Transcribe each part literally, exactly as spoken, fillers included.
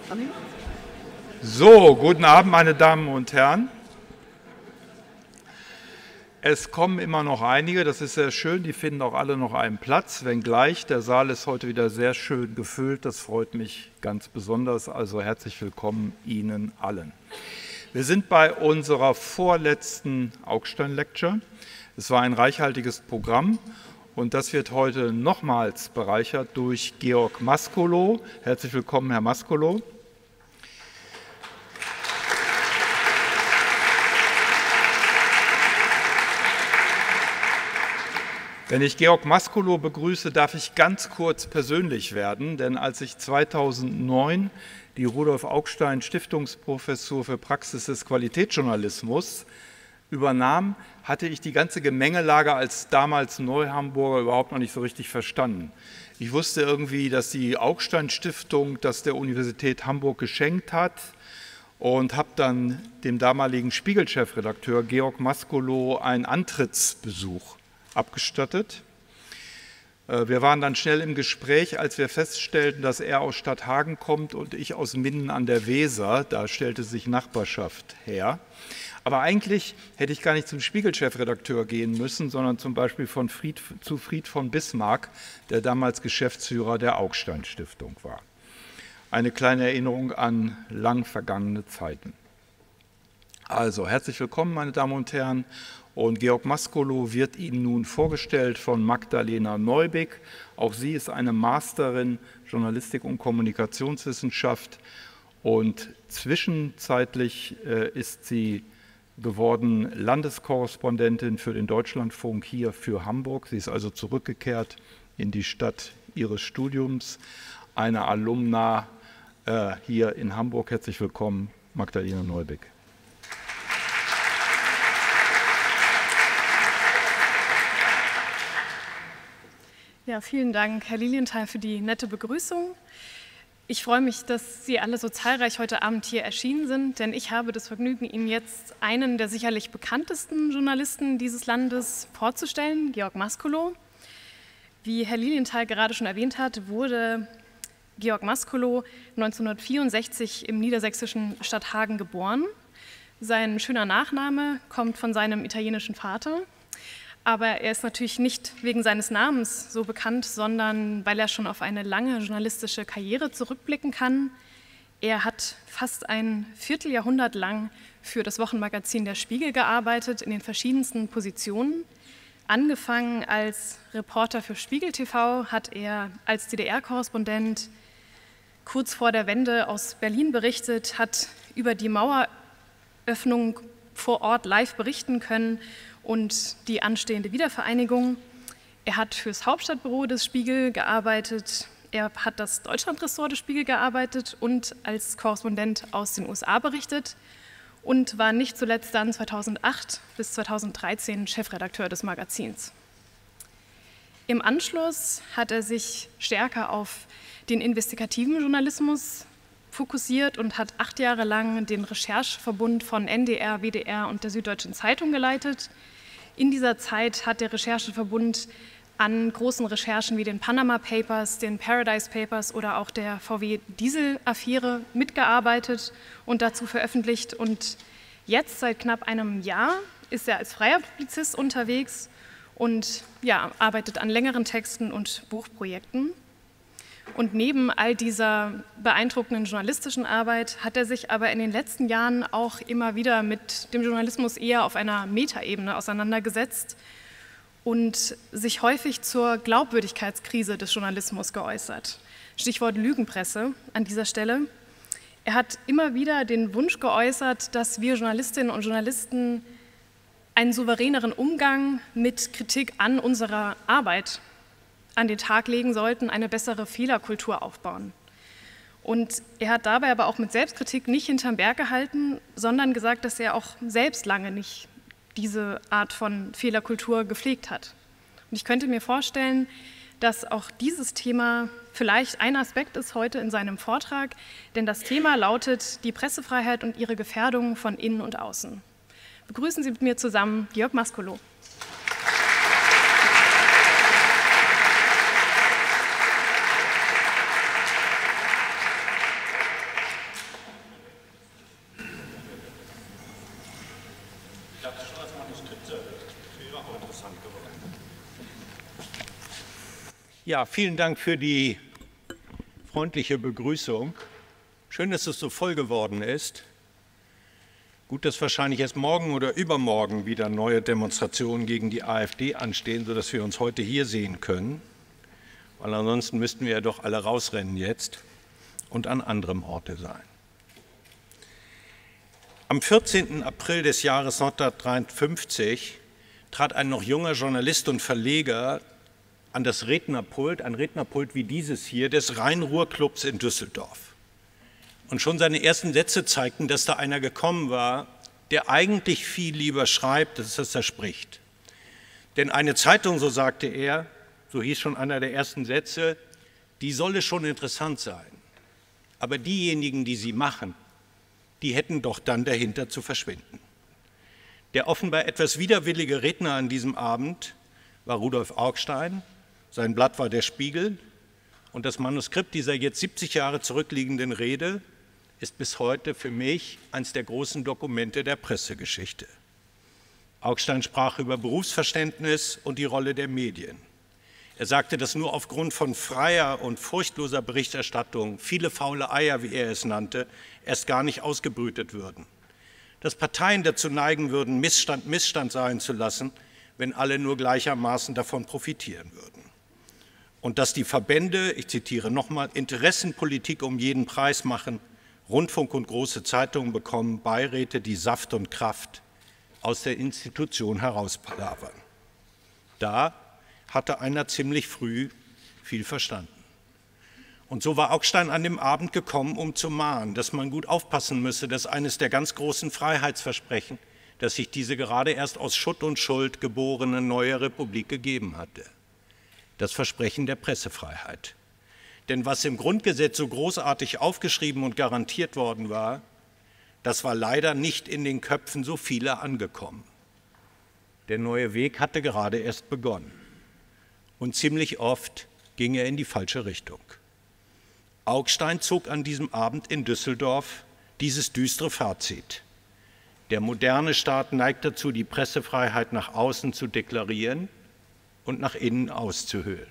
So, guten Abend, meine Damen und Herren. Es kommen immer noch einige, das ist sehr schön, die finden auch alle noch einen Platz, wenngleich der Saal ist heute wieder sehr schön gefüllt, das freut mich ganz besonders, also herzlich willkommen Ihnen allen. Wir sind bei unserer vorletzten Augstein-Lecture. Es war ein reichhaltiges Programm und das wird heute nochmals bereichert durch Georg Mascolo. Herzlich willkommen, Herr Mascolo. Wenn ich Georg Mascolo begrüße, darf ich ganz kurz persönlich werden, denn als ich zweitausendneun die Rudolf Augstein Stiftungsprofessur für Praxis des Qualitätsjournalismus übernahm, hatte ich die ganze Gemengelage als damals Neuhamburger überhaupt noch nicht so richtig verstanden. Ich wusste irgendwie, dass die Augstein Stiftung das der Universität Hamburg geschenkt hat und habe dann dem damaligen Spiegel-Chefredakteur Georg Mascolo einen Antrittsbesuch abgestattet. Wir waren dann schnell im Gespräch, als wir feststellten, dass er aus Stadthagen kommt und ich aus Minden an der Weser. Da stellte sich Nachbarschaft her. Aber eigentlich hätte ich gar nicht zum Spiegel-Chefredakteur gehen müssen, sondern zum Beispiel von Fried, zu Fried von Bismarck, der damals Geschäftsführer der Augstein-Stiftung war. Eine kleine Erinnerung an lang vergangene Zeiten. Also, herzlich willkommen, meine Damen und Herren. Und Georg Mascolo wird Ihnen nun vorgestellt von Magdalena Neubick. Auch sie ist eine Masterin Journalistik und Kommunikationswissenschaft und zwischenzeitlich äh, ist sie geworden Landeskorrespondentin für den Deutschlandfunk hier für Hamburg. Sie ist also zurückgekehrt in die Stadt ihres Studiums, eine Alumna äh, hier in Hamburg. Herzlich willkommen, Magdalena Neubick. Ja, vielen Dank, Herr Lilienthal, für die nette Begrüßung. Ich freue mich, dass Sie alle so zahlreich heute Abend hier erschienen sind, denn ich habe das Vergnügen, Ihnen jetzt einen der sicherlich bekanntesten Journalisten dieses Landes vorzustellen, Georg Mascolo. Wie Herr Lilienthal gerade schon erwähnt hat, wurde Georg Mascolo neunzehnhundertvierundsechzig im niedersächsischen Stadthagen geboren. Sein schöner Nachname kommt von seinem italienischen Vater. Aber er ist natürlich nicht wegen seines Namens so bekannt, sondern weil er schon auf eine lange journalistische Karriere zurückblicken kann. Er hat fast ein Vierteljahrhundert lang für das Wochenmagazin Der Spiegel gearbeitet, in den verschiedensten Positionen. Angefangen als Reporter für Spiegel T V hat er als D D R-Korrespondent kurz vor der Wende aus Berlin berichtet, hat über die Maueröffnung vor Ort live berichten können und die anstehende Wiedervereinigung. Er hat fürs Hauptstadtbüro des Spiegel gearbeitet, er hat das Deutschlandressort des Spiegel gearbeitet und als Korrespondent aus den U S A berichtet und war nicht zuletzt dann zweitausendacht bis zweitausenddreizehn Chefredakteur des Magazins. Im Anschluss hat er sich stärker auf den investigativen Journalismus fokussiert und hat acht Jahre lang den Rechercheverbund von N D R, W D R und der Süddeutschen Zeitung geleitet. In dieser Zeit hat der Rechercheverbund an großen Recherchen wie den Panama Papers, den Paradise Papers oder auch der V W-Diesel-Affäre mitgearbeitet und dazu veröffentlicht. Und jetzt, seit knapp einem Jahr, ist er als freier Publizist unterwegs und ja, arbeitet an längeren Texten und Buchprojekten. Und neben all dieser beeindruckenden journalistischen Arbeit hat er sich aber in den letzten Jahren auch immer wieder mit dem Journalismus eher auf einer Metaebene auseinandergesetzt und sich häufig zur Glaubwürdigkeitskrise des Journalismus geäußert. Stichwort Lügenpresse an dieser Stelle. Er hat immer wieder den Wunsch geäußert, dass wir Journalistinnen und Journalisten einen souveräneren Umgang mit Kritik an unserer Arbeit an den Tag legen sollten, eine bessere Fehlerkultur aufbauen. Und er hat dabei aber auch mit Selbstkritik nicht hinterm Berg gehalten, sondern gesagt, dass er auch selbst lange nicht diese Art von Fehlerkultur gepflegt hat. Und ich könnte mir vorstellen, dass auch dieses Thema vielleicht ein Aspekt ist heute in seinem Vortrag, denn das Thema lautet die Pressefreiheit und ihre Gefährdung von innen und außen. Begrüßen Sie mit mir zusammen Georg Mascolo. Ich habe es schon als Manuskript serviert. Wäre auch interessant geworden. Ja, vielen Dank für die freundliche Begrüßung. Schön, dass es so voll geworden ist. Gut, dass wahrscheinlich erst morgen oder übermorgen wieder neue Demonstrationen gegen die AfD anstehen, sodass wir uns heute hier sehen können. Weil ansonsten müssten wir ja doch alle rausrennen jetzt und an anderem Orte sein. Am vierzehnten April des Jahres neunzehnhundertdreiundfünfzig trat ein noch junger Journalist und Verleger an das Rednerpult, ein Rednerpult wie dieses hier, des Rhein-Ruhr-Clubs in Düsseldorf. Und schon seine ersten Sätze zeigten, dass da einer gekommen war, der eigentlich viel lieber schreibt, als dass er spricht. Denn eine Zeitung, so sagte er, so hieß schon einer der ersten Sätze, die solle schon interessant sein. Aber diejenigen, die sie machen, die hätten doch dann dahinter zu verschwinden. Der offenbar etwas widerwillige Redner an diesem Abend war Rudolf Augstein, sein Blatt war der Spiegel und das Manuskript dieser jetzt siebzig Jahre zurückliegenden Rede ist bis heute für mich eines der großen Dokumente der Pressegeschichte. Augstein sprach über Berufsverständnis und die Rolle der Medien. Er sagte, dass nur aufgrund von freier und furchtloser Berichterstattung viele faule Eier, wie er es nannte, erst gar nicht ausgebrütet würden. Dass Parteien dazu neigen würden, Missstand Missstand sein zu lassen, wenn alle nur gleichermaßen davon profitieren würden. Und dass die Verbände, ich zitiere nochmal, Interessenpolitik um jeden Preis machen, Rundfunk und große Zeitungen bekommen Beiräte, die Saft und Kraft aus der Institution herauspalavern. Da hatte einer ziemlich früh viel verstanden. Und so war Augstein an dem Abend gekommen, um zu mahnen, dass man gut aufpassen müsse, dass eines der ganz großen Freiheitsversprechen, dass sich diese gerade erst aus Schutt und Schuld geborene neue Republik gegeben hatte. Das Versprechen der Pressefreiheit. Denn was im Grundgesetz so großartig aufgeschrieben und garantiert worden war, das war leider nicht in den Köpfen so vieler angekommen. Der neue Weg hatte gerade erst begonnen. Und ziemlich oft ging er in die falsche Richtung. Augstein zog an diesem Abend in Düsseldorf dieses düstere Fazit. Der moderne Staat neigt dazu, die Pressefreiheit nach außen zu deklarieren und nach innen auszuhöhlen.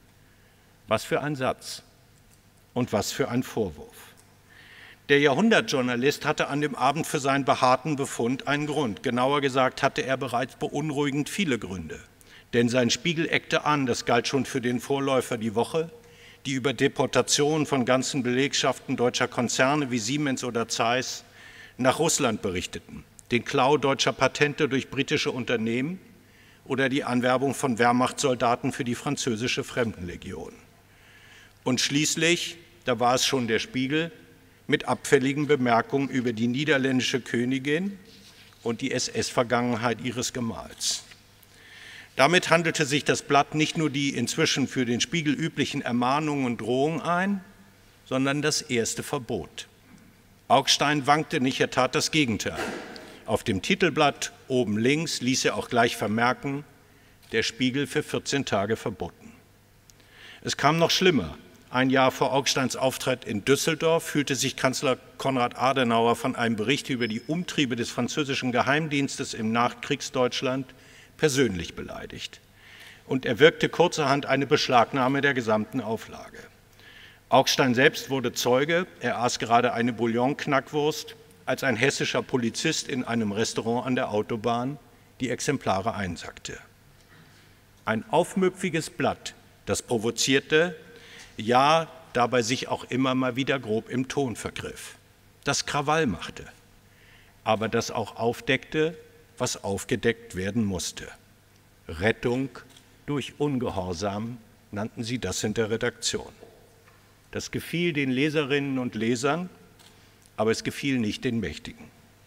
Was für ein Satz und was für ein Vorwurf. Der Jahrhundertjournalist hatte an dem Abend für seinen beharrten Befund einen Grund. Genauer gesagt hatte er bereits beunruhigend viele Gründe. Denn sein Spiegel eckte an, das galt schon für den Vorläufer Die Woche, die über Deportationen von ganzen Belegschaften deutscher Konzerne wie Siemens oder Zeiss nach Russland berichteten, den Klau deutscher Patente durch britische Unternehmen oder die Anwerbung von Wehrmachtssoldaten für die französische Fremdenlegion. Und schließlich, da war es schon der Spiegel, mit abfälligen Bemerkungen über die niederländische Königin und die S S-Vergangenheit ihres Gemahls. Damit handelte sich das Blatt nicht nur die inzwischen für den Spiegel üblichen Ermahnungen und Drohungen ein, sondern das erste Verbot. Augstein wankte nicht, er tat das Gegenteil. Auf dem Titelblatt oben links ließ er auch gleich vermerken, der Spiegel für vierzehn Tage verboten. Es kam noch schlimmer. Ein Jahr vor Augsteins Auftritt in Düsseldorf fühlte sich Kanzler Konrad Adenauer von einem Bericht über die Umtriebe des französischen Geheimdienstes im Nachkriegsdeutschland persönlich beleidigt. Und er wirkte kurzerhand eine Beschlagnahme der gesamten Auflage. Augstein selbst wurde Zeuge, er aß gerade eine Bouillon-Knackwurst, als ein hessischer Polizist in einem Restaurant an der Autobahn die Exemplare einsackte. Ein aufmüpfiges Blatt, das provozierte, ja, dabei sich auch immer mal wieder grob im Ton vergriff, das Krawall machte, aber das auch aufdeckte, was aufgedeckt werden musste. Rettung durch Ungehorsam nannten sie das in der Redaktion. Das gefiel den Leserinnen und Lesern, aber es gefiel nicht den Mächtigen.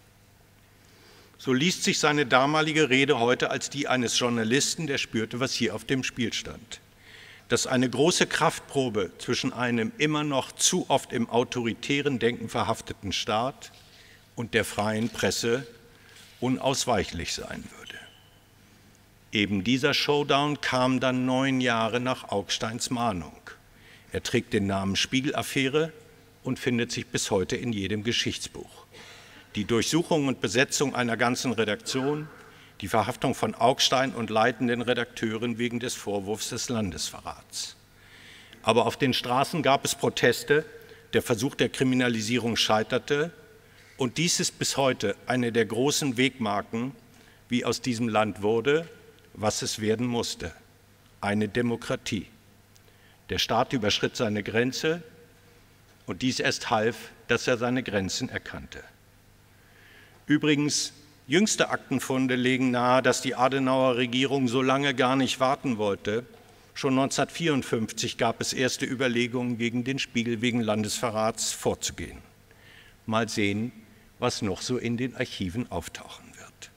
So liest sich seine damalige Rede heute als die eines Journalisten, der spürte, was hier auf dem Spiel stand. Dass eine große Kraftprobe zwischen einem immer noch zu oft im autoritären Denken verhafteten Staat und der freien Presse unausweichlich sein würde. Eben dieser Showdown kam dann neun Jahre nach Augsteins Mahnung. Er trägt den Namen Spiegel-Affäre und findet sich bis heute in jedem Geschichtsbuch. die Durchsuchung und Besetzung einer ganzen Redaktion, die Verhaftung von Augstein und leitenden Redakteuren wegen des Vorwurfs des Landesverrats. Aber auf den Straßen gab es Proteste, der Versuch der Kriminalisierung scheiterte und dies ist bis heute eine der großen Wegmarken, wie aus diesem Land wurde, was es werden musste, eine Demokratie. Der Staat überschritt seine Grenze und dies erst half, dass er seine Grenzen erkannte. Übrigens, jüngste Aktenfunde legen nahe, dass die Adenauer Regierung so lange gar nicht warten wollte. Schon neunzehnhundertvierundfünfzig gab es erste Überlegungen, gegen den Spiegel wegen Landesverrats vorzugehen. Mal sehen, was noch so in den Archiven auftauchen wird.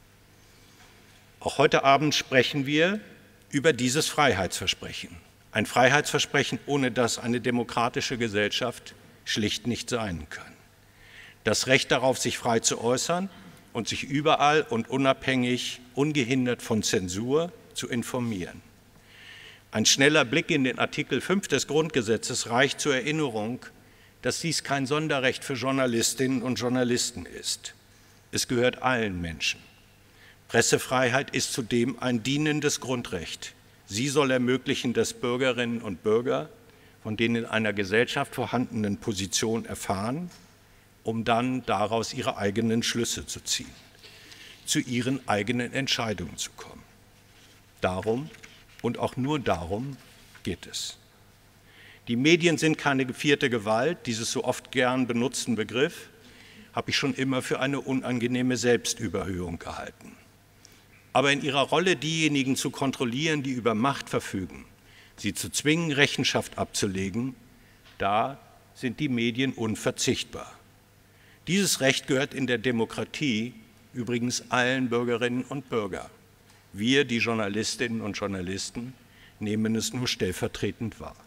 Auch heute Abend sprechen wir über dieses Freiheitsversprechen. Ein Freiheitsversprechen, ohne das eine demokratische Gesellschaft schlicht nicht sein kann. Das Recht darauf, sich frei zu äußern und sich überall und unabhängig, ungehindert von Zensur zu informieren. Ein schneller Blick in den Artikel fünf des Grundgesetzes reicht zur Erinnerung, dass dies kein Sonderrecht für Journalistinnen und Journalisten ist. Es gehört allen Menschen. Pressefreiheit ist zudem ein dienendes Grundrecht. Sie soll ermöglichen, dass Bürgerinnen und Bürger von den in einer Gesellschaft vorhandenen Positionen erfahren, um dann daraus ihre eigenen Schlüsse zu ziehen, zu ihren eigenen Entscheidungen zu kommen. Darum und auch nur darum geht es. Die Medien sind keine vierte Gewalt, dieses so oft gern benutzten Begriff habe ich schon immer für eine unangenehme Selbstüberhöhung gehalten. Aber in ihrer Rolle, diejenigen zu kontrollieren, die über Macht verfügen, sie zu zwingen, Rechenschaft abzulegen, da sind die Medien unverzichtbar. Dieses Recht gehört in der Demokratie übrigens allen Bürgerinnen und Bürgern. Wir, die Journalistinnen und Journalisten, nehmen es nur stellvertretend wahr.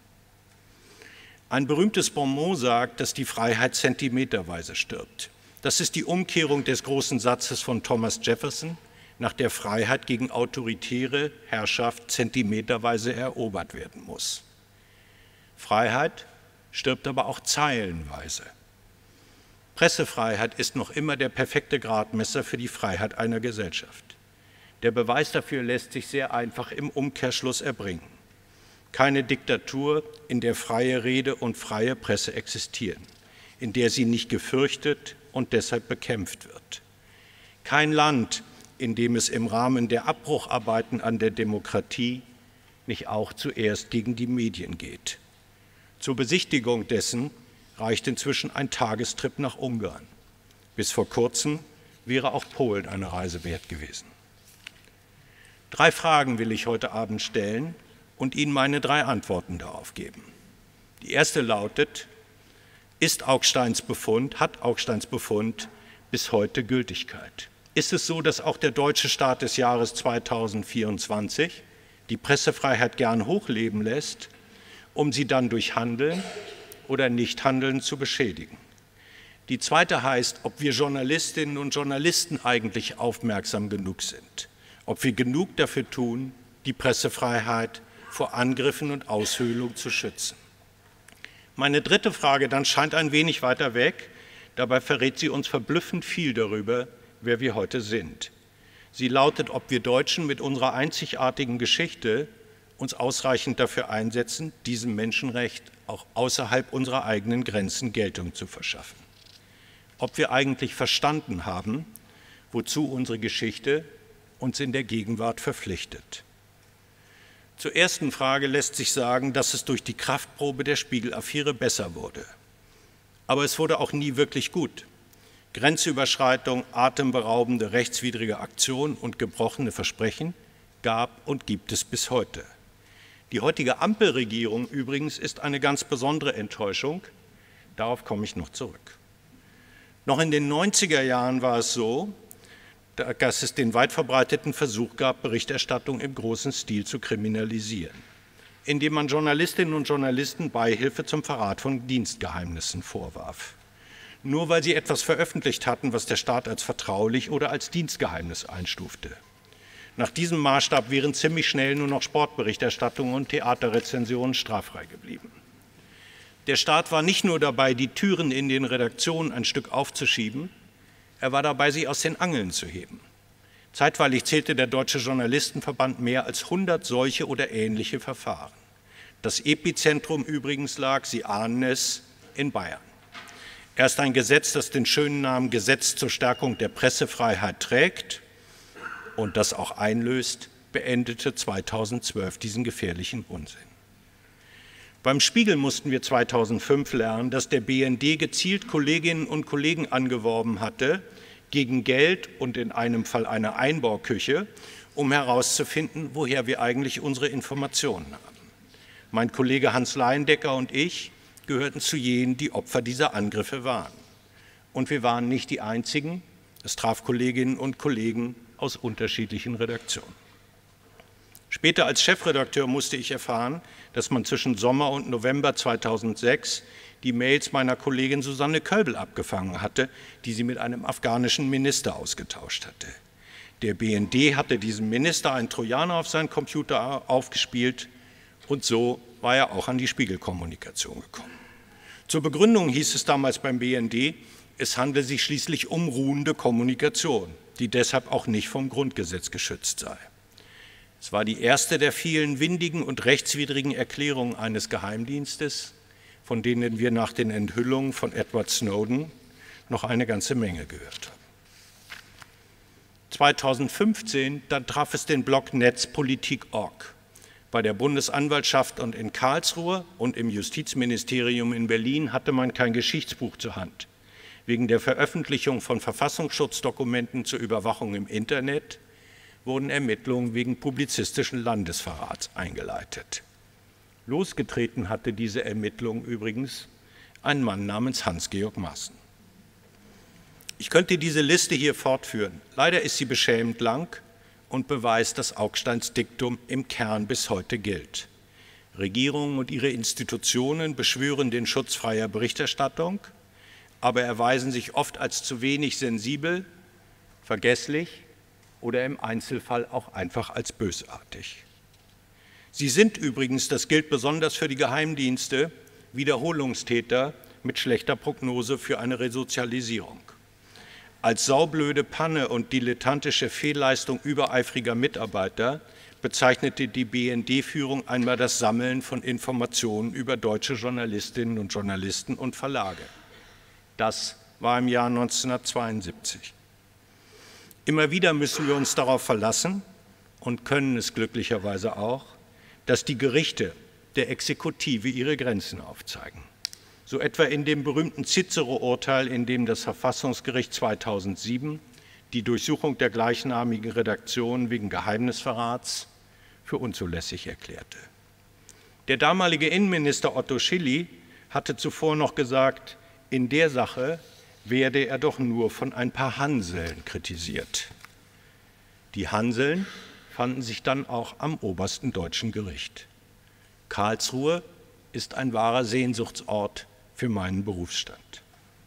Ein berühmtes Bonmot sagt, dass die Freiheit zentimeterweise stirbt. Das ist die Umkehrung des großen Satzes von Thomas Jefferson, nach der Freiheit gegen autoritäre Herrschaft zentimeterweise erobert werden muss. Freiheit stirbt aber auch zeilenweise. Pressefreiheit ist noch immer der perfekte Gradmesser für die Freiheit einer Gesellschaft. Der Beweis dafür lässt sich sehr einfach im Umkehrschluss erbringen. Keine Diktatur, in der freie Rede und freie Presse existieren, in der sie nicht gefürchtet und deshalb bekämpft wird. Kein Land, in dem es im Rahmen der Abbrucharbeiten an der Demokratie nicht auch zuerst gegen die Medien geht. Zur Besichtigung dessen reicht inzwischen ein Tagestrip nach Ungarn. Bis vor kurzem wäre auch Polen eine Reise wert gewesen. Drei Fragen will ich heute Abend stellen und Ihnen meine drei Antworten darauf geben. Die erste lautet: Ist Augsteins Befund, hat Augsteins Befund bis heute Gültigkeit? Ist es so, dass auch der deutsche Staat des Jahres zweitausendvierundzwanzig die Pressefreiheit gern hochleben lässt, um sie dann durch Handeln oder Nichthandeln zu beschädigen? Die zweite heißt, ob wir Journalistinnen und Journalisten eigentlich aufmerksam genug sind, ob wir genug dafür tun, die Pressefreiheit vor Angriffen und Aushöhlung zu schützen. Meine dritte Frage dann scheint ein wenig weiter weg, dabei verrät sie uns verblüffend viel darüber, wer wir heute sind. Sie lautet, ob wir Deutschen mit unserer einzigartigen Geschichte uns ausreichend dafür einsetzen, diesem Menschenrecht auch außerhalb unserer eigenen Grenzen Geltung zu verschaffen. Ob wir eigentlich verstanden haben, wozu unsere Geschichte uns in der Gegenwart verpflichtet. Zur ersten Frage lässt sich sagen, dass es durch die Kraftprobe der Spiegel-Affäre besser wurde. Aber es wurde auch nie wirklich gut. Grenzüberschreitung, atemberaubende rechtswidrige Aktionen und gebrochene Versprechen gab und gibt es bis heute. Die heutige Ampelregierung übrigens ist eine ganz besondere Enttäuschung. Darauf komme ich noch zurück. Noch in den neunziger Jahren war es so, dass es den weit verbreiteten Versuch gab, Berichterstattung im großen Stil zu kriminalisieren, indem man Journalistinnen und Journalisten Beihilfe zum Verrat von Dienstgeheimnissen vorwarf. Nur weil sie etwas veröffentlicht hatten, was der Staat als vertraulich oder als Dienstgeheimnis einstufte. Nach diesem Maßstab wären ziemlich schnell nur noch Sportberichterstattungen und Theaterrezensionen straffrei geblieben. Der Staat war nicht nur dabei, die Türen in den Redaktionen ein Stück aufzuschieben, Er war dabei, sie aus den Angeln zu heben. Zeitweilig zählte der Deutsche Journalistenverband mehr als hundert solche oder ähnliche Verfahren. Das Epizentrum übrigens lag, Sie ahnen es, in Bayern. Erst ein Gesetz, das den schönen Namen Gesetz zur Stärkung der Pressefreiheit trägt und das auch einlöst, beendete zweitausendzwölf diesen gefährlichen Unsinn. Beim Spiegel mussten wir zweitausendfünf lernen, dass der B N D gezielt Kolleginnen und Kollegen angeworben hatte, gegen Geld und in einem Fall eine Einbauküche, um herauszufinden, woher wir eigentlich unsere Informationen haben. Mein Kollege Hans Leindecker und ich gehörten zu jenen, die Opfer dieser Angriffe waren. Und wir waren nicht die Einzigen. Es traf Kolleginnen und Kollegen aus unterschiedlichen Redaktionen. Später als Chefredakteur musste ich erfahren, dass man zwischen Sommer und November zweitausendsechs die Mails meiner Kollegin Susanne Kölbel abgefangen hatte, die sie mit einem afghanischen Minister ausgetauscht hatte. Der B N D hatte diesem Minister einen Trojaner auf seinen Computer aufgespielt und so war er auch an die Spiegelkommunikation gekommen. Zur Begründung hieß es damals beim B N D, es handle sich schließlich um ruhende Kommunikation, die deshalb auch nicht vom Grundgesetz geschützt sei. Es war die erste der vielen windigen und rechtswidrigen Erklärungen eines Geheimdienstes, von denen wir nach den Enthüllungen von Edward Snowden noch eine ganze Menge gehört haben. zweitausendfünfzehn, dann traf es den Blog Netzpolitik punkt org. Bei der Bundesanwaltschaft und in Karlsruhe und im Justizministerium in Berlin hatte man kein Geschichtsbuch zur Hand. Wegen der Veröffentlichung von Verfassungsschutzdokumenten zur Überwachung im Internet wurden Ermittlungen wegen publizistischen Landesverrats eingeleitet. Losgetreten hatte diese Ermittlung übrigens ein Mann namens Hans-Georg Maaßen. Ich könnte diese Liste hier fortführen. Leider ist sie beschämend lang und beweist, dass Augsteins Diktum im Kern bis heute gilt. Regierungen und ihre Institutionen beschwören den Schutz freier Berichterstattung, aber erweisen sich oft als zu wenig sensibel, vergesslich oder im Einzelfall auch einfach als bösartig. Sie sind übrigens, das gilt besonders für die Geheimdienste, Wiederholungstäter mit schlechter Prognose für eine Resozialisierung. Als saublöde Panne und dilettantische Fehlleistung übereifriger Mitarbeiter bezeichnete die B N D-Führung einmal das Sammeln von Informationen über deutsche Journalistinnen und Journalisten und Verlage. Das war im Jahr neunzehnhundertzweiundsiebzig. Immer wieder müssen wir uns darauf verlassen und können es glücklicherweise auch, dass die Gerichte der Exekutive ihre Grenzen aufzeigen. So etwa in dem berühmten Cicero-Urteil, in dem das Verfassungsgericht zweitausendsieben die Durchsuchung der gleichnamigen Redaktion wegen Geheimnisverrats für unzulässig erklärte. Der damalige Innenminister Otto Schily hatte zuvor noch gesagt, in der Sache werde er doch nur von ein paar Hanseln kritisiert. Die Hanseln fanden sich dann auch am obersten deutschen Gericht. Karlsruhe ist ein wahrer Sehnsuchtsort für meinen Berufsstand.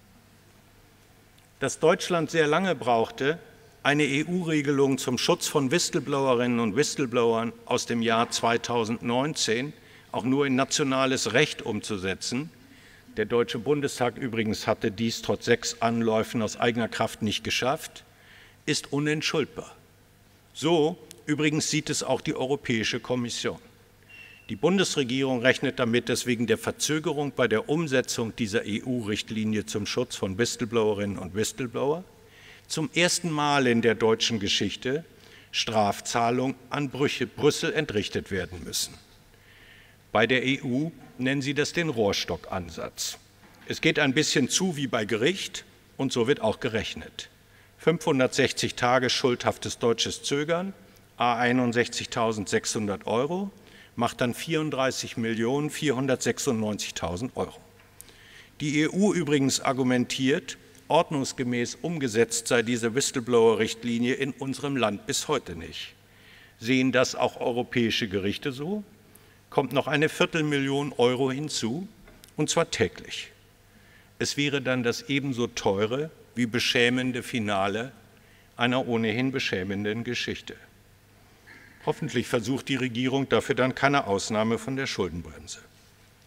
Dass Deutschland sehr lange brauchte, eine E U-Regelung zum Schutz von Whistleblowerinnen und Whistleblowern aus dem Jahr zweitausendneunzehn auch nur in nationales Recht umzusetzen, der Deutsche Bundestag übrigens hatte dies trotz sechs Anläufen aus eigener Kraft nicht geschafft, ist unentschuldbar. So übrigens sieht es auch die Europäische Kommission. Die Bundesregierung rechnet damit, dass wegen der Verzögerung bei der Umsetzung dieser E U-Richtlinie zum Schutz von Whistleblowerinnen und Whistleblower zum ersten Mal in der deutschen Geschichte Strafzahlungen an Brüssel entrichtet werden müssen. Bei der E U nennen sie das den Rohrstockansatz. Es geht ein bisschen zu wie bei Gericht und so wird auch gerechnet. fünfhundertsechzig Tage schuldhaftes deutsches Zögern, à einundsechzigtausendsechshundert Euro, macht dann vierunddreißig Millionen vierhundertsechsundneunzigtausend Euro. Die E U übrigens argumentiert, ordnungsgemäß umgesetzt sei diese Whistleblower-Richtlinie in unserem Land bis heute nicht. Sehen das auch europäische Gerichte so? Kommt noch eine Viertelmillion Euro hinzu, und zwar täglich. Es wäre dann das ebenso teure wie beschämende Finale einer ohnehin beschämenden Geschichte. Hoffentlich versucht die Regierung dafür dann keine Ausnahme von der Schuldenbremse.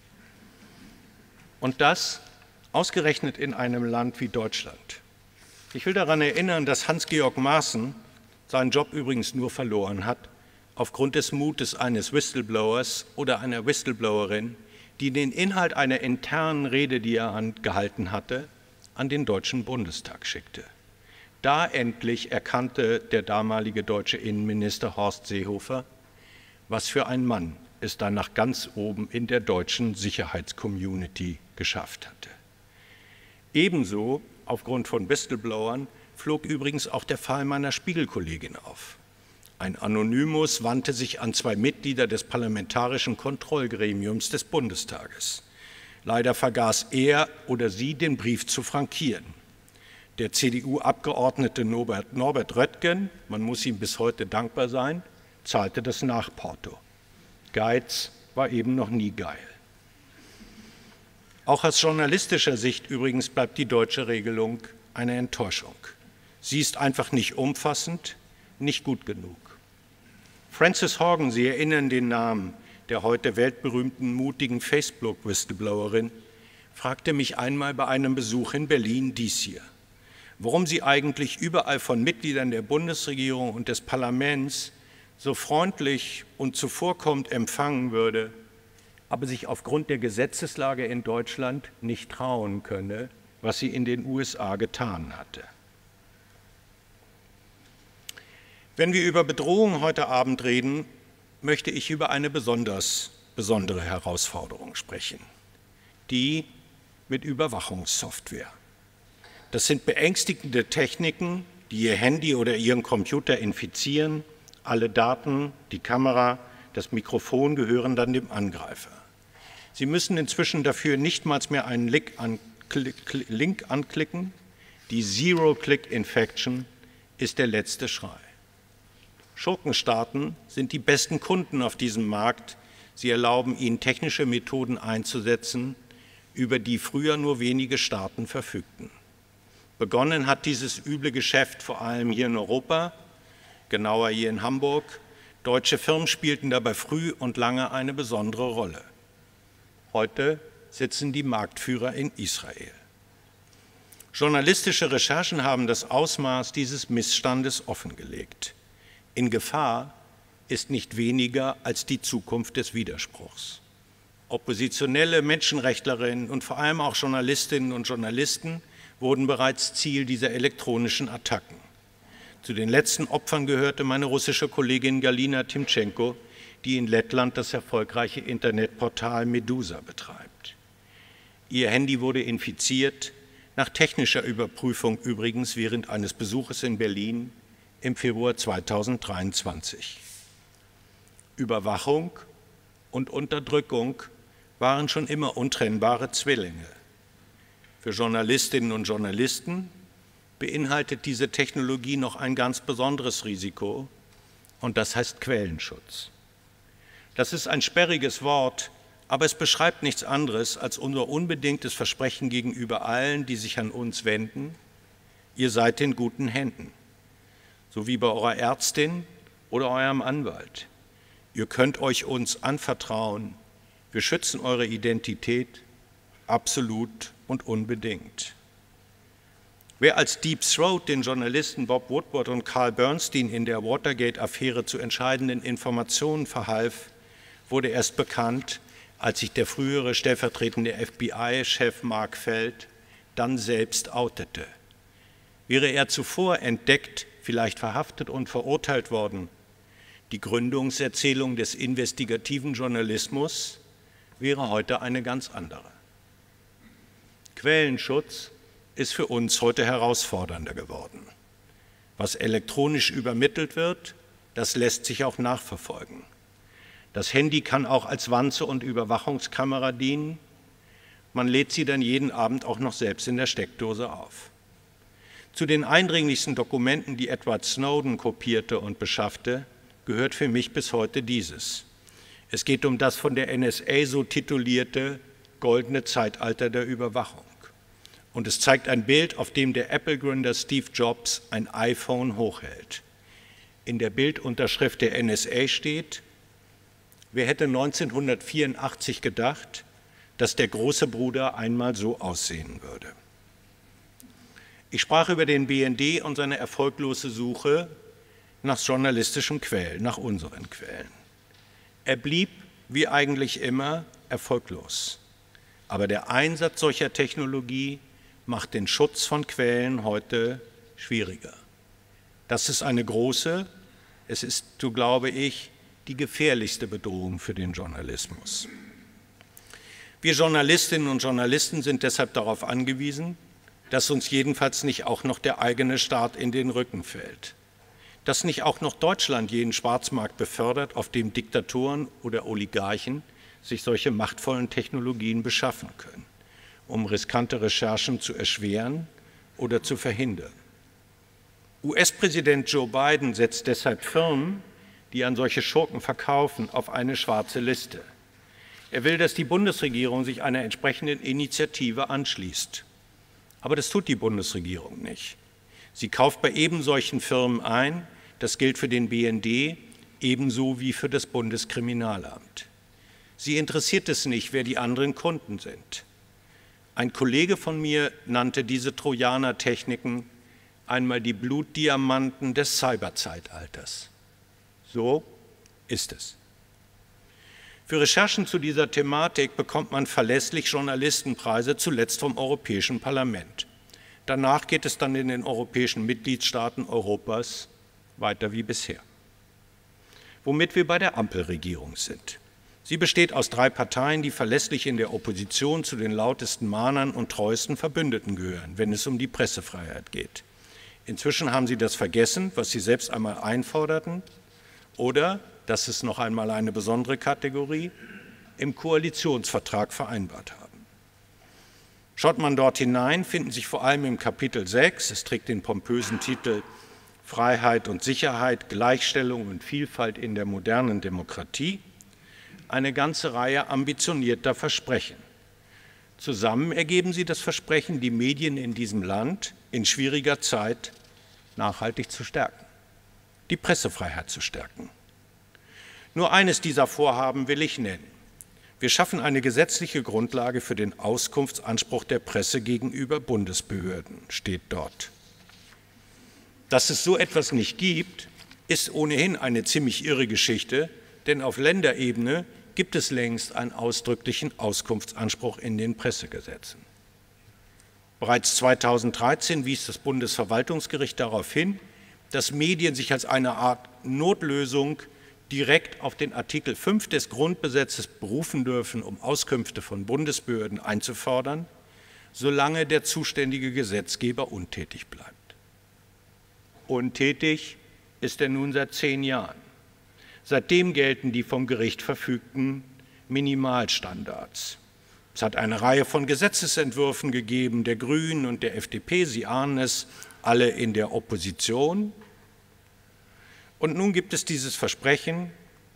Und das ausgerechnet in einem Land wie Deutschland. Ich will daran erinnern, dass Hans-Georg Maaßen seinen Job übrigens nur verloren hat, aufgrund des Mutes eines Whistleblowers oder einer Whistleblowerin, die den Inhalt einer internen Rede, die er gehalten hatte, an den Deutschen Bundestag schickte. Da endlich erkannte der damalige deutsche Innenminister Horst Seehofer, was für ein Mann es dann nach ganz oben in der deutschen Sicherheitscommunity geschafft hatte. Ebenso, aufgrund von Whistleblowern, flog übrigens auch der Fall meiner Spiegelkollegin auf. Ein Anonymus wandte sich an zwei Mitglieder des Parlamentarischen Kontrollgremiums des Bundestages. Leider vergaß er oder sie, den Brief zu frankieren. Der C D U-Abgeordnete Norbert, Norbert Röttgen, man muss ihm bis heute dankbar sein, zahlte das Nachporto. Geiz war eben noch nie geil. Auch aus journalistischer Sicht übrigens bleibt die deutsche Regelung eine Enttäuschung. Sie ist einfach nicht umfassend, nicht gut genug. Frances Haugen, Sie erinnern den Namen der heute weltberühmten, mutigen Facebook-Whistleblowerin, fragte mich einmal bei einem Besuch in Berlin dies hier, warum sie eigentlich überall von Mitgliedern der Bundesregierung und des Parlaments so freundlich und zuvorkommend empfangen würde, aber sich aufgrund der Gesetzeslage in Deutschland nicht trauen könne, was sie in den U S A getan hatte. Wenn wir über Bedrohung heute Abend reden, möchte ich über eine besonders besondere Herausforderung sprechen, die mit Überwachungssoftware. Das sind beängstigende Techniken, die Ihr Handy oder Ihren Computer infizieren. Alle Daten, die Kamera, das Mikrofon gehören dann dem Angreifer. Sie müssen inzwischen dafür nicht mal mehr einen Link, anklick, Link anklicken. Die Zero-Click-Infection ist der letzte Schrei. Schurkenstaaten sind die besten Kunden auf diesem Markt. Sie erlauben ihnen technische Methoden einzusetzen, über die früher nur wenige Staaten verfügten. Begonnen hat dieses üble Geschäft vor allem hier in Europa, genauer hier in Hamburg. Deutsche Firmen spielten dabei früh und lange eine besondere Rolle. Heute sitzen die Marktführer in Israel. Journalistische Recherchen haben das Ausmaß dieses Missstandes offengelegt. In Gefahr ist nicht weniger als die Zukunft des Widerspruchs. Oppositionelle Menschenrechtlerinnen und vor allem auch Journalistinnen und Journalisten wurden bereits Ziel dieser elektronischen Attacken. Zu den letzten Opfern gehörte meine russische Kollegin Galina Timtschenko, die in Lettland das erfolgreiche Internetportal Medusa betreibt. Ihr Handy wurde infiziert, nach technischer Überprüfung übrigens während eines Besuches in Berlin im Februar zweitausenddreiundzwanzig. Überwachung und Unterdrückung waren schon immer untrennbare Zwillinge. Für Journalistinnen und Journalisten beinhaltet diese Technologie noch ein ganz besonderes Risiko, und das heißt Quellenschutz. Das ist ein sperriges Wort, aber es beschreibt nichts anderes als unser unbedingtes Versprechen gegenüber allen, die sich an uns wenden: Ihr seid in guten Händen. So wie bei eurer Ärztin oder eurem Anwalt. Ihr könnt euch uns anvertrauen. Wir schützen eure Identität absolut und unbedingt. Wer als Deep Throat den Journalisten Bob Woodward und Carl Bernstein in der Watergate-Affäre zu entscheidenden Informationen verhalf, wurde erst bekannt, als sich der frühere stellvertretende F B I-Chef Mark Feld dann selbst outete. Wäre er zuvor entdeckt, vielleicht verhaftet und verurteilt worden, die Gründungserzählung des investigativen Journalismus wäre heute eine ganz andere. Quellenschutz ist für uns heute herausfordernder geworden. Was elektronisch übermittelt wird, das lässt sich auch nachverfolgen. Das Handy kann auch als Wanze und Überwachungskamera dienen. Man lädt sie dann jeden Abend auch noch selbst in der Steckdose auf. Zu den eindringlichsten Dokumenten, die Edward Snowden kopierte und beschaffte, gehört für mich bis heute dieses. Es geht um das von der N S A so titulierte goldene Zeitalter der Überwachung. Und es zeigt ein Bild, auf dem der Apple-Gründer Steve Jobs ein iPhone hochhält. In der Bildunterschrift der N S A steht: Wer hätte neunzehnhundertvierundachtzig gedacht, dass der große Bruder einmal so aussehen würde? Ich sprach über den B N D und seine erfolglose Suche nach journalistischen Quellen, nach unseren Quellen. Er blieb, wie eigentlich immer, erfolglos. Aber der Einsatz solcher Technologie macht den Schutz von Quellen heute schwieriger. Das ist eine große, es ist, so glaube ich, die gefährlichste Bedrohung für den Journalismus. Wir Journalistinnen und Journalisten sind deshalb darauf angewiesen, dass uns jedenfalls nicht auch noch der eigene Staat in den Rücken fällt. Dass nicht auch noch Deutschland jenen Schwarzmarkt befördert, auf dem Diktatoren oder Oligarchen sich solche machtvollen Technologien beschaffen können, um riskante Recherchen zu erschweren oder zu verhindern. U S-Präsident Joe Biden setzt deshalb Firmen, die an solche Schurken verkaufen, auf eine schwarze Liste. Er will, dass die Bundesregierung sich einer entsprechenden Initiative anschließt. Aber das tut die Bundesregierung nicht. Sie kauft bei eben solchen Firmen ein, das gilt für den B N D ebenso wie für das Bundeskriminalamt. Sie interessiert es nicht, wer die anderen Kunden sind. Ein Kollege von mir nannte diese Trojaner-Techniken einmal die Blutdiamanten des Cyberzeitalters. So ist es. Für Recherchen zu dieser Thematik bekommt man verlässlich Journalistenpreise, zuletzt vom Europäischen Parlament. Danach geht es dann in den europäischen Mitgliedstaaten Europas weiter wie bisher. Womit wir bei der Ampelregierung sind. Sie besteht aus drei Parteien, die verlässlich in der Opposition zu den lautesten Mahnern und treuesten Verbündeten gehören, wenn es um die Pressefreiheit geht. Inzwischen haben sie das vergessen, was sie selbst einmal einforderten, oder, das ist noch einmal eine besondere Kategorie, im Koalitionsvertrag vereinbart haben. Schaut man dort hinein, finden sich vor allem im Kapitel sechs, es trägt den pompösen Titel Freiheit und Sicherheit, Gleichstellung und Vielfalt in der modernen Demokratie, eine ganze Reihe ambitionierter Versprechen. Zusammen ergeben sie das Versprechen, die Medien in diesem Land in schwieriger Zeit nachhaltig zu stärken, die Pressefreiheit zu stärken. Nur eines dieser Vorhaben will ich nennen. Wir schaffen eine gesetzliche Grundlage für den Auskunftsanspruch der Presse gegenüber Bundesbehörden, steht dort. Dass es so etwas nicht gibt, ist ohnehin eine ziemlich irre Geschichte, denn auf Länderebene gibt es längst einen ausdrücklichen Auskunftsanspruch in den Pressegesetzen. Bereits zweitausenddreizehn wies das Bundesverwaltungsgericht darauf hin, dass Medien sich als eine Art Notlösung direkt auf den Artikel fünf des Grundgesetzes berufen dürfen, um Auskünfte von Bundesbehörden einzufordern, solange der zuständige Gesetzgeber untätig bleibt. Untätig ist er nun seit zehn Jahren. Seitdem gelten die vom Gericht verfügten Minimalstandards. Es hat eine Reihe von Gesetzesentwürfen gegeben, der Grünen und der F D P, Sie ahnen es, alle in der Opposition. Und nun gibt es dieses Versprechen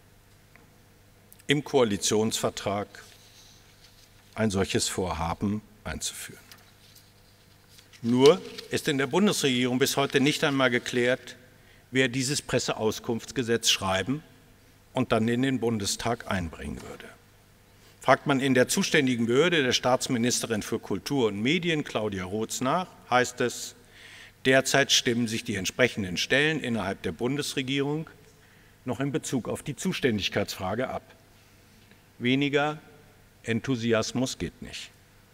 im Koalitionsvertrag, ein solches Vorhaben einzuführen. Nur ist in der Bundesregierung bis heute nicht einmal geklärt, wer dieses Presseauskunftsgesetz schreiben und dann in den Bundestag einbringen würde. Fragt man in der zuständigen Behörde der Staatsministerin für Kultur und Medien, Claudia Roth, nach, heißt es, derzeit stimmen sich die entsprechenden Stellen innerhalb der Bundesregierung noch in Bezug auf die Zuständigkeitsfrage ab. Weniger Enthusiasmus geht nicht.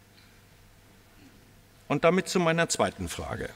Und damit zu meiner zweiten Frage.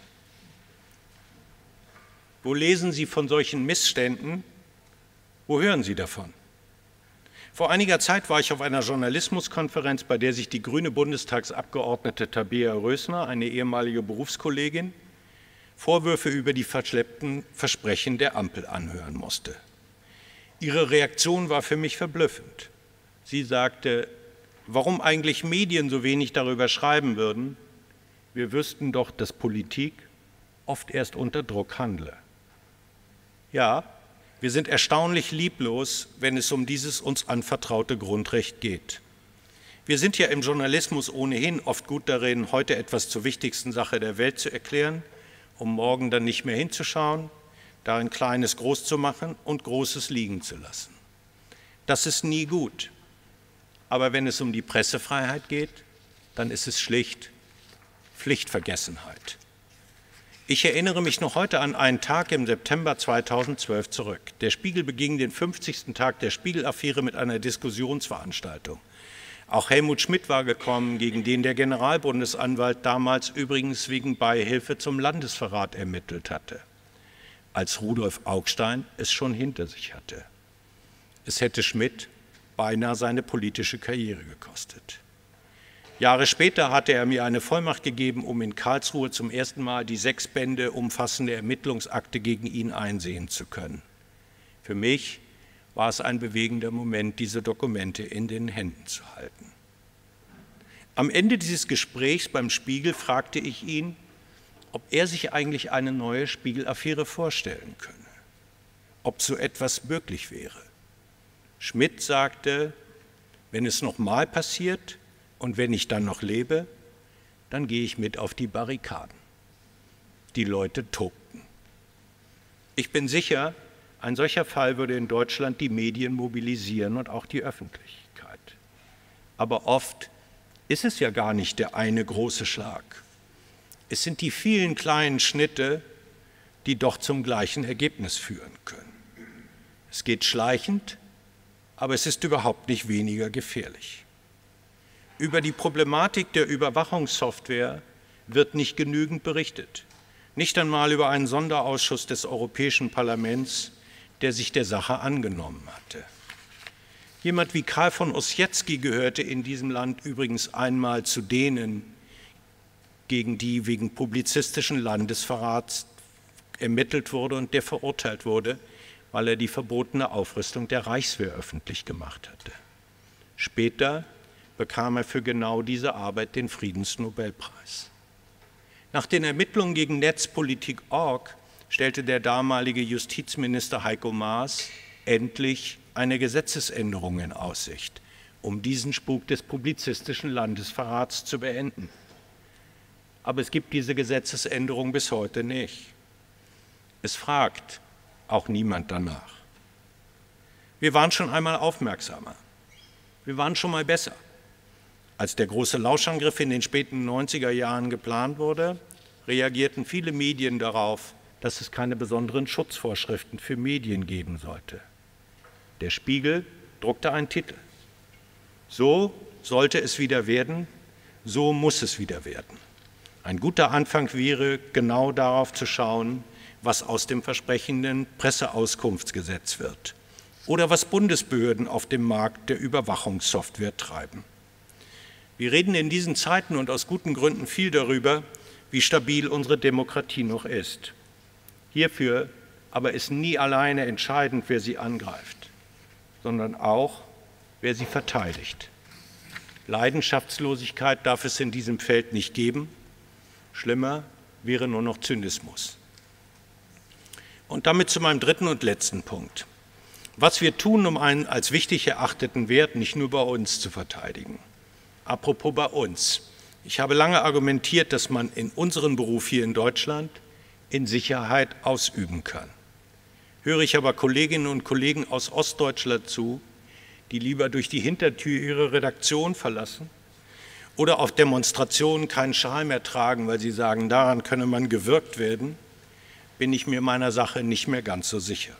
Wo lesen Sie von solchen Missständen? Wo hören Sie davon? Vor einiger Zeit war ich auf einer Journalismuskonferenz, bei der sich die grüne Bundestagsabgeordnete Tabea Rösner, eine ehemalige Berufskollegin, Vorwürfe über die verschleppten Versprechen der Ampel anhören musste. Ihre Reaktion war für mich verblüffend. Sie sagte, warum eigentlich Medien so wenig darüber schreiben würden, wir wüssten doch, dass Politik oft erst unter Druck handle. Ja, wir sind erstaunlich lieblos, wenn es um dieses uns anvertraute Grundrecht geht. Wir sind ja im Journalismus ohnehin oft gut darin, heute etwas zur wichtigsten Sache der Welt zu erklären, um morgen dann nicht mehr hinzuschauen, darin Kleines groß zu machen und Großes liegen zu lassen. Das ist nie gut. Aber wenn es um die Pressefreiheit geht, dann ist es schlicht Pflichtvergessenheit. Ich erinnere mich noch heute an einen Tag im September zweitausendzwölf zurück. Der Spiegel beging den fünfzigsten Tag der Spiegel-Affäre mit einer Diskussionsveranstaltung. Auch Helmut Schmidt war gekommen, gegen den der Generalbundesanwalt damals übrigens wegen Beihilfe zum Landesverrat ermittelt hatte, als Rudolf Augstein es schon hinter sich hatte. Es hätte Schmidt beinahe seine politische Karriere gekostet. Jahre später hatte er mir eine Vollmacht gegeben, um in Karlsruhe zum ersten Mal die sechs Bände umfassende Ermittlungsakte gegen ihn einsehen zu können. Für mich war es ein bewegender Moment, diese Dokumente in den Händen zu halten. Am Ende dieses Gesprächs beim Spiegel fragte ich ihn, ob er sich eigentlich eine neue Spiegel-Affäre vorstellen könne, ob so etwas möglich wäre. Schmidt sagte, wenn es nochmal passiert und wenn ich dann noch lebe, dann gehe ich mit auf die Barrikaden. Die Leute tobten. Ich bin sicher, ein solcher Fall würde in Deutschland die Medien mobilisieren und auch die Öffentlichkeit. Aber oft ist es ja gar nicht der eine große Schlag. Es sind die vielen kleinen Schnitte, die doch zum gleichen Ergebnis führen können. Es geht schleichend, aber es ist überhaupt nicht weniger gefährlich. Über die Problematik der Überwachungssoftware wird nicht genügend berichtet. Nicht einmal über einen Sonderausschuss des Europäischen Parlaments, der sich der Sache angenommen hatte. Jemand wie Karl von Ossietzky gehörte in diesem Land übrigens einmal zu denen, gegen die wegen publizistischen Landesverrats ermittelt wurde und der verurteilt wurde, weil er die verbotene Aufrüstung der Reichswehr öffentlich gemacht hatte. Später bekam er für genau diese Arbeit den Friedensnobelpreis. Nach den Ermittlungen gegen Netzpolitik Punkt org stellte der damalige Justizminister Heiko Maas endlich eine Gesetzesänderung in Aussicht, um diesen Spuk des publizistischen Landesverrats zu beenden. Aber es gibt diese Gesetzesänderung bis heute nicht. Es fragt auch niemand danach. Wir waren schon einmal aufmerksamer. Wir waren schon mal besser. Als der große Lauschangriff in den späten neunziger Jahren geplant wurde, reagierten viele Medien darauf, dass es keine besonderen Schutzvorschriften für Medien geben sollte. Der Spiegel druckte einen Titel. So sollte es wieder werden, so muss es wieder werden. Ein guter Anfang wäre, genau darauf zu schauen, was aus dem versprechenden Presseauskunftsgesetz wird oder was Bundesbehörden auf dem Markt der Überwachungssoftware treiben. Wir reden in diesen Zeiten und aus guten Gründen viel darüber, wie stabil unsere Demokratie noch ist. Hierfür aber ist nie alleine entscheidend, wer sie angreift, sondern auch, wer sie verteidigt. Leidenschaftslosigkeit darf es in diesem Feld nicht geben. Schlimmer wäre nur noch Zynismus. Und damit zu meinem dritten und letzten Punkt. Was wir tun, um einen als wichtig erachteten Wert nicht nur bei uns zu verteidigen. Apropos bei uns. Ich habe lange argumentiert, dass man in unserem Beruf hier in Deutschland in Sicherheit ausüben kann. Höre ich aber Kolleginnen und Kollegen aus Ostdeutschland zu, die lieber durch die Hintertür ihre Redaktion verlassen oder auf Demonstrationen keinen Schal mehr tragen, weil sie sagen, daran könne man gewirkt werden, bin ich mir meiner Sache nicht mehr ganz so sicher.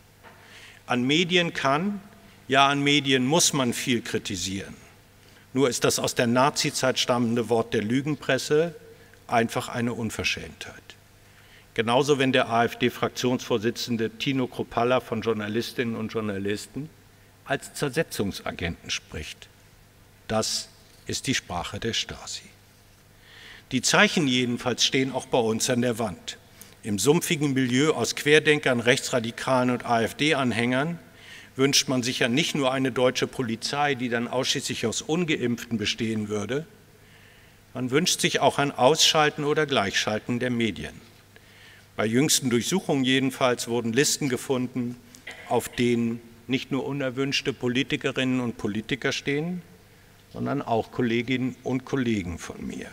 An Medien kann, ja an Medien muss man viel kritisieren. Nur ist das aus der Nazizeit stammende Wort der Lügenpresse einfach eine Unverschämtheit. Genauso, wenn der AfD-Fraktionsvorsitzende Tino Kruppalla von Journalistinnen und Journalisten als Zersetzungsagenten spricht. Das ist die Sprache der Stasi. Die Zeichen jedenfalls stehen auch bei uns an der Wand. Im sumpfigen Milieu aus Querdenkern, Rechtsradikalen und AfD-Anhängern wünscht man sich ja nicht nur eine deutsche Polizei, die dann ausschließlich aus Ungeimpften bestehen würde, man wünscht sich auch ein Ausschalten oder Gleichschalten der Medien. Bei jüngsten Durchsuchungen jedenfalls wurden Listen gefunden, auf denen nicht nur unerwünschte Politikerinnen und Politiker stehen, sondern auch Kolleginnen und Kollegen von mir.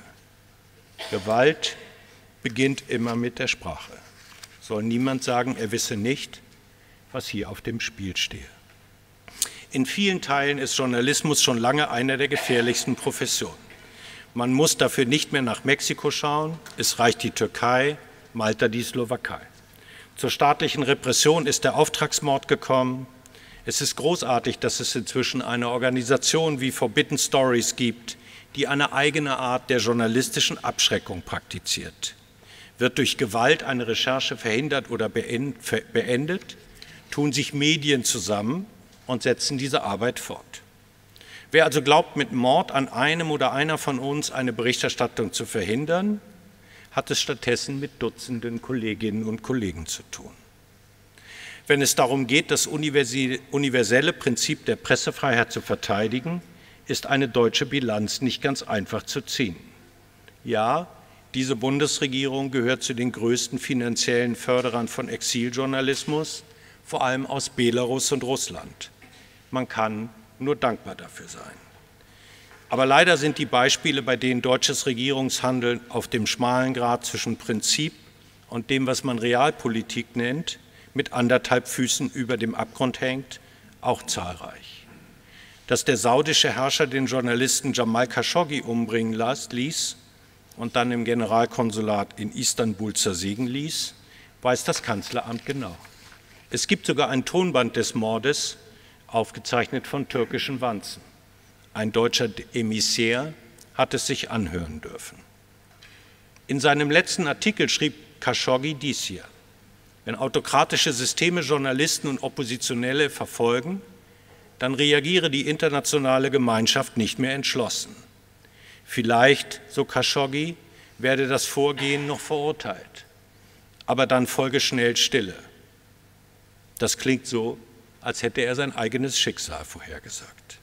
Gewalt beginnt immer mit der Sprache. Soll niemand sagen, er wisse nicht, was hier auf dem Spiel stehe. In vielen Teilen ist Journalismus schon lange eine der gefährlichsten Professionen. Man muss dafür nicht mehr nach Mexiko schauen, es reicht die Türkei Malta die Slowakei. Zur staatlichen Repression ist der Auftragsmord gekommen. Es ist großartig, dass es inzwischen eine Organisation wie Forbidden Stories gibt, die eine eigene Art der journalistischen Abschreckung praktiziert. Wird durch Gewalt eine Recherche verhindert oder beendet, tun sich Medien zusammen und setzen diese Arbeit fort. Wer also glaubt, mit Mord an einem oder einer von uns eine Berichterstattung zu verhindern, hat es stattdessen mit Dutzenden Kolleginnen und Kollegen zu tun. Wenn es darum geht, das universelle Prinzip der Pressefreiheit zu verteidigen, ist eine deutsche Bilanz nicht ganz einfach zu ziehen. Ja, diese Bundesregierung gehört zu den größten finanziellen Förderern von Exiljournalismus, vor allem aus Belarus und Russland. Man kann nur dankbar dafür sein. Aber leider sind die Beispiele, bei denen deutsches Regierungshandeln auf dem schmalen Grat zwischen Prinzip und dem, was man Realpolitik nennt, mit anderthalb Füßen über dem Abgrund hängt, auch zahlreich. Dass der saudische Herrscher den Journalisten Jamal Khashoggi umbringen ließ und dann im Generalkonsulat in Istanbul zersägen ließ, weiß das Kanzleramt genau. Es gibt sogar ein Tonband des Mordes, aufgezeichnet von türkischen Wanzen. Ein deutscher Emissär hat es sich anhören dürfen. In seinem letzten Artikel schrieb Khashoggi dies hier: Wenn autokratische Systeme Journalisten und Oppositionelle verfolgen, dann reagiere die internationale Gemeinschaft nicht mehr entschlossen. Vielleicht, so Khashoggi, werde das Vorgehen noch verurteilt, aber dann folge schnell Stille. Das klingt so, als hätte er sein eigenes Schicksal vorhergesagt.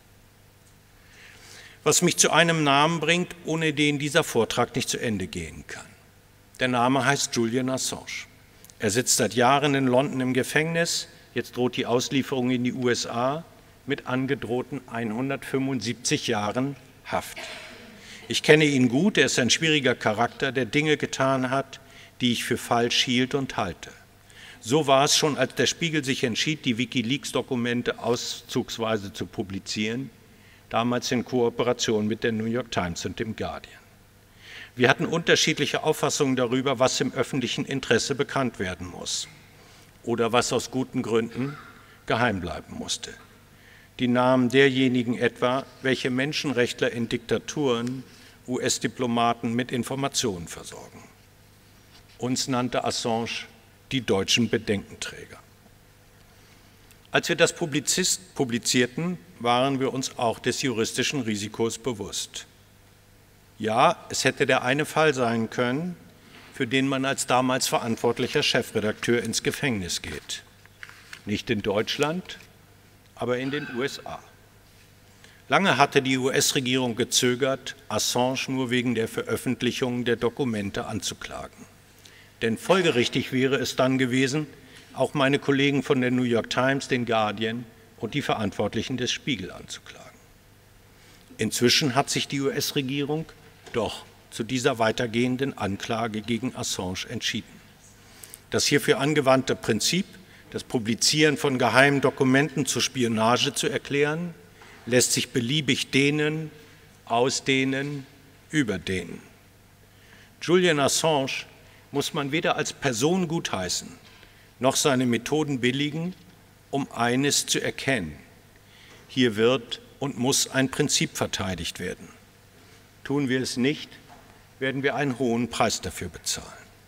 Was mich zu einem Namen bringt, ohne den dieser Vortrag nicht zu Ende gehen kann. Der Name heißt Julian Assange. Er sitzt seit Jahren in London im Gefängnis, jetzt droht die Auslieferung in die U S A mit angedrohten hundertfünfundsiebzig Jahren Haft. Ich kenne ihn gut, er ist ein schwieriger Charakter, der Dinge getan hat, die ich für falsch hielt und halte. So war es schon, als der Spiegel sich entschied, die WikiLeaks-Dokumente auszugsweise zu publizieren, damals in Kooperation mit der New York Times und dem Guardian. Wir hatten unterschiedliche Auffassungen darüber, was im öffentlichen Interesse bekannt werden muss oder was aus guten Gründen geheim bleiben musste. Die Namen derjenigen etwa, welche Menschenrechtler in Diktaturen U S-Diplomaten mit Informationen versorgen. Uns nannte Assange die deutschen Bedenkenträger. Als wir das publizierten, waren wir uns auch des juristischen Risikos bewusst. Ja, es hätte der eine Fall sein können, für den man als damals verantwortlicher Chefredakteur ins Gefängnis geht. Nicht in Deutschland, aber in den U S A. Lange hatte die U S-Regierung gezögert, Assange nur wegen der Veröffentlichung der Dokumente anzuklagen. Denn folgerichtig wäre es dann gewesen, auch meine Kollegen von der New York Times, den Guardian und die Verantwortlichen des Spiegel anzuklagen. Inzwischen hat sich die U S-Regierung doch zu dieser weitergehenden Anklage gegen Assange entschieden. Das hierfür angewandte Prinzip, das Publizieren von geheimen Dokumenten zur Spionage zu erklären, lässt sich beliebig dehnen, ausdehnen, überdehnen. Julian Assange muss man weder als Person gutheißen, noch seine Methoden billigen, um eines zu erkennen: Hier wird und muss ein Prinzip verteidigt werden. Tun wir es nicht, werden wir einen hohen Preis dafür bezahlen.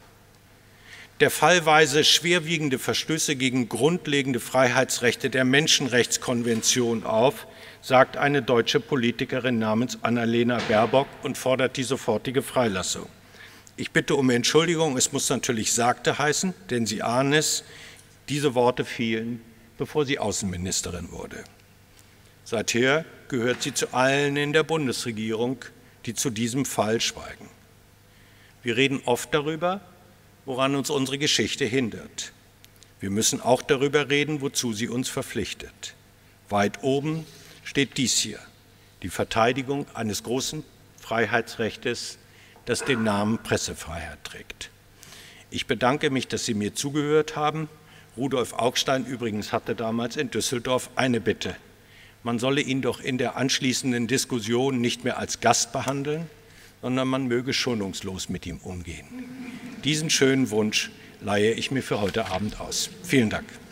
Der fallweise schwerwiegende Verstöße gegen grundlegende Freiheitsrechte der Menschenrechtskonvention auf, sagt eine deutsche Politikerin namens Annalena Baerbock und fordert die sofortige Freilassung. Ich bitte um Entschuldigung, es muss natürlich sagte heißen, denn Sie ahnen es, diese Worte fielen, bevor sie Außenministerin wurde. Seither gehört sie zu allen in der Bundesregierung, die zu diesem Fall schweigen. Wir reden oft darüber, woran uns unsere Geschichte hindert. Wir müssen auch darüber reden, wozu sie uns verpflichtet. Weit oben steht dies hier: die Verteidigung eines großen Freiheitsrechtes, das den Namen Pressefreiheit trägt. Ich bedanke mich, dass Sie mir zugehört haben. Rudolf Augstein übrigens hatte damals in Düsseldorf eine Bitte: Man solle ihn doch in der anschließenden Diskussion nicht mehr als Gast behandeln, sondern man möge schonungslos mit ihm umgehen. Diesen schönen Wunsch leihe ich mir für heute Abend aus. Vielen Dank.